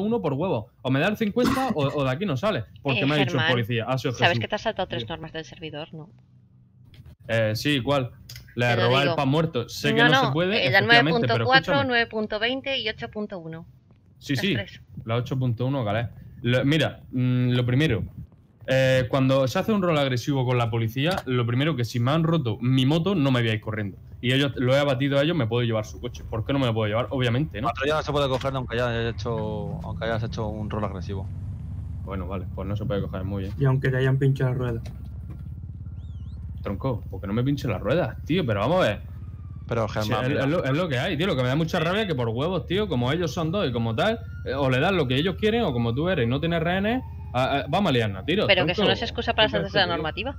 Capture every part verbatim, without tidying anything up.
uno por huevo. O me da el cincuenta o, o de aquí no sale. Porque Eh, me ha dicho el Germán, policía. Ha sido ¿sabes Jesús. que te has saltado tres normas del servidor? No. Eh, sí, igual. Le Te lo robar el digo. pan muerto. Sé no, que no, no, se puede, eh, la nueve efectivamente, punto pero cuatro, escúchame. nueve punto veinte y ocho punto uno. Sí, Las sí, tres. la ocho punto uno, Galé. Lo- mira, mm, lo primero, eh, cuando se hace un rol agresivo con la policía, lo primero que si me han roto mi moto, no me voy a ir corriendo. Y ellos lo he abatido a ellos, me puedo llevar su coche. ¿Por qué no me lo puedo llevar? Obviamente, ¿no? Patrulla no se puede coger aunque hayas hecho, aunque hayas hecho un rol agresivo. Bueno, vale, pues no se puede coger muy bien. Y aunque te hayan pinchado la rueda. Tronco, porque no me pinche las ruedas, tío, pero vamos a ver. Pero Sí, Germán, es, mira, es lo, es lo que hay, tío. Lo que me da mucha rabia es que por huevos, tío, como ellos son dos y como tal, eh, o le das lo que ellos quieren o como tú eres y no tienes rehenes, a- a- vamos a liarnos, tío. Pero que eso no es excusa para saltarse la normativa.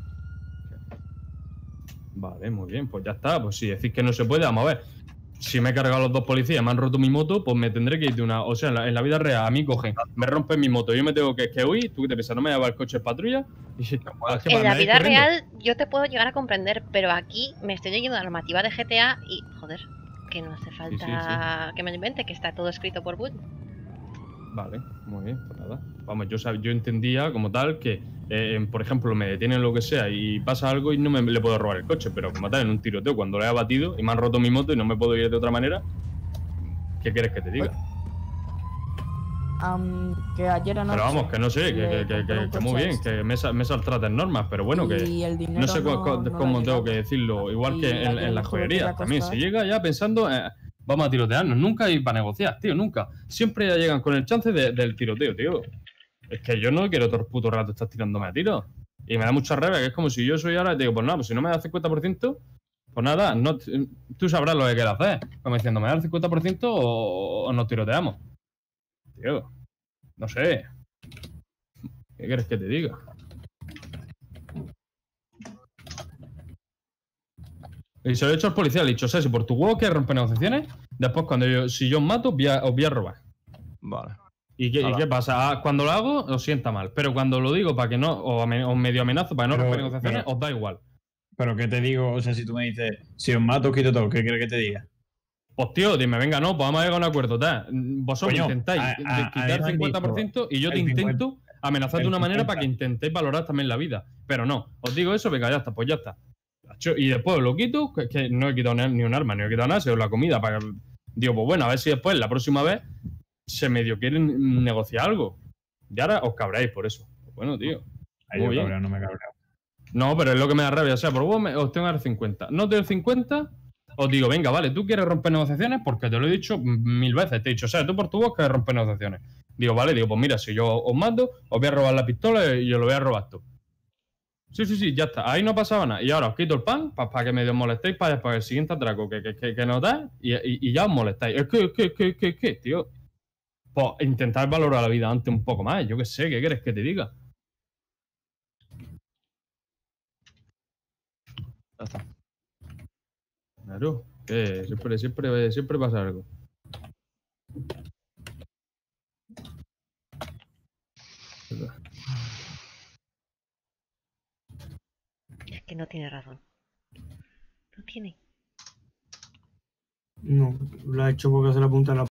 Vale, muy bien, pues ya está. Pues si decís que no se puede, vamos a ver. Si me he cargado a los dos policías, me han roto mi moto, pues me tendré que ir de una. O sea, en la, en la vida real, a mí cogen, me rompen mi moto, yo me tengo que, que huir, tú que te piensas, no me lleva el coche de patrulla. Y, ¿qué pasa? En ¿Me la vais vida corriendo? real yo te puedo llegar a comprender, pero aquí me estoy leyendo la normativa de G T A y, joder, que no hace falta sí, que me lo invente, que está todo escrito por Wood. Vale, muy bien, pues nada. Vamos, yo, sab- yo entendía como tal que, eh, por ejemplo, me detienen lo que sea y pasa algo y no me le puedo robar el coche, pero como tal, en un tiroteo, cuando lo he abatido y me han roto mi moto y no me puedo ir de otra manera, ¿qué quieres que te diga? Um, que ayer anoche. Pero vamos, que no sé, que, le que, que, compré que- un que muy coche bien, que me, sa- me saltrates normas, pero bueno, que y el dinero no sé cu- no- cu- no le ha cómo tengo llegado. que decirlo. Igual Y que en, ayer en las me tuve que ir a joyerías también. Se acostar. llega ya pensando, eh, vamos a tirotearnos. Nunca hay para negociar, tío, nunca. Siempre ya llegan con el chance de- del tiroteo, tío. Es que yo no quiero todo el puto rato estar tirándome a tiros. Y me da mucha rabia, que es como si yo soy ahora y te digo, pues nada, pues si no me da cincuenta por ciento, pues nada, no, tú sabrás lo que quieres hacer. Como diciendo, ¿me da el cincuenta por ciento o, o nos tiroteamos? Tío, no sé. ¿Qué quieres que te diga? Y se lo he dicho al policía, le he dicho, o sea, si por tu huevo quieres romper negociaciones, después cuando yo, si yo os mato, os voy a, os voy a robar. vale. ¿Y qué, ¿Y qué pasa? Ah, cuando lo hago, os sienta mal. Pero cuando lo digo para que no, o ame- os medio amenazo para que no Pero- romper negociaciones, pero- os da igual. Pero ¿qué te digo? O sea, si tú me dices, si os mato, os quito todo, ¿qué quieres que te diga? Pues tío, dime, venga, no, pues vamos a llegar a un acuerdo, tal. Vosotros Coño, intentáis a- de- a- quitar a mí el me han cincuenta por ciento y yo te el cincuenta intento amenazar de el una manera para que cincuenta. intentéis valorar también la vida. Pero no, os digo eso, venga, ya está, pues ya está. Acho, y después lo quito, que, que no he quitado ni un arma, ni he quitado nada, se la comida para que. Digo, pues bueno, a ver si después, la próxima vez, se medio quieren negociar algo. Y ahora os cabráis por eso. Pues bueno, tío. Ay, Muy yo bien. cabrón, no me cabreo. No, pero es lo que me da rabia. O sea, por vos me- os tengo que dar cincuenta. No te doy cincuenta, os digo, venga, vale, tú quieres romper negociaciones porque te lo he dicho mil veces. Te he dicho, o sea, tú por tu voz quieres romper negociaciones. Digo, vale, digo, pues mira, si yo os mando, os voy a robar la pistola y yo lo voy a robar tú. Sí, sí, sí, ya está. Ahí no pasaba nada. Y ahora os quito el pan para que medio molestéis para, para el siguiente atraco que, que, que, que nos dais y, y, y ya os molestáis. Es que, es que, es que, es que, es que, tío. Pues intentar valorar la vida antes un poco más. Yo qué sé, ¿qué quieres que te diga? Ya está. Claro, que siempre, siempre, siempre pasa algo. Es que no tiene razón. No tiene. No, lo ha hecho porque se le apunta en la